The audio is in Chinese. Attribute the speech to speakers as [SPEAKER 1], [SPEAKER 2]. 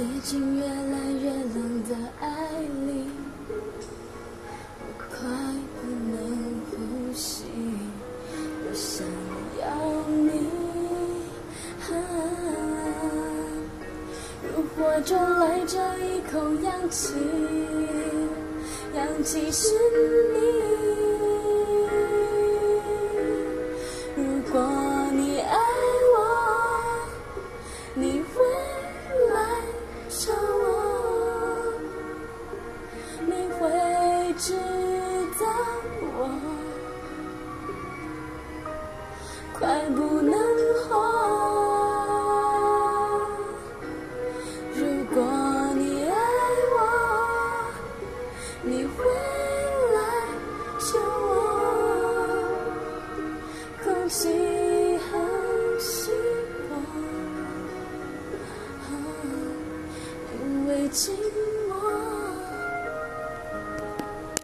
[SPEAKER 1] 塞进越来越冷的爱里，我快不能呼吸，我想要你。如火中来着一口氧气，氧气是你。如果你爱我，你会来找我，你会知道我快不能活。如果你爱我，你会来救我，空气很稀薄，因为今